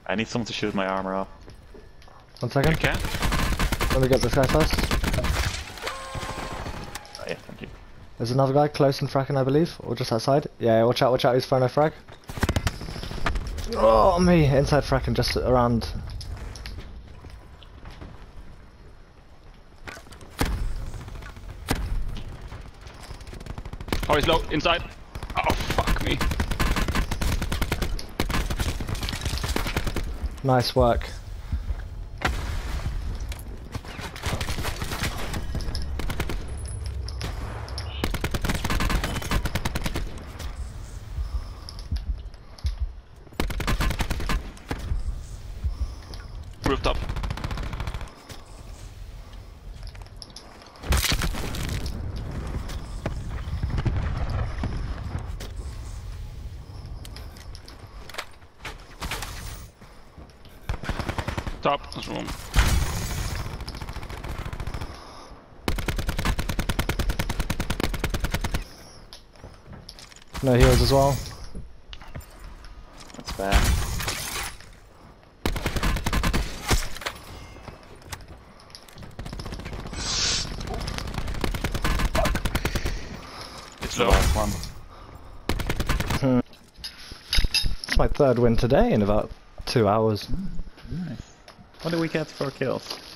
I need someone to shoot my armor off. 1 second. You can? Let me get this guy first. Oh, yeah, thank you. There's another guy close and fracking, I believe, or just outside. Yeah, watch out, he's throwing a frag. Oh, me, inside fracking, just around. Oh, he's low, inside. Oh, fuck me. Nice work. Rooftop. Top, there's room. No heals as well. That's bad. It's The low. last one. It's my third win today in about 2 hours. Nice. What do we get for kills?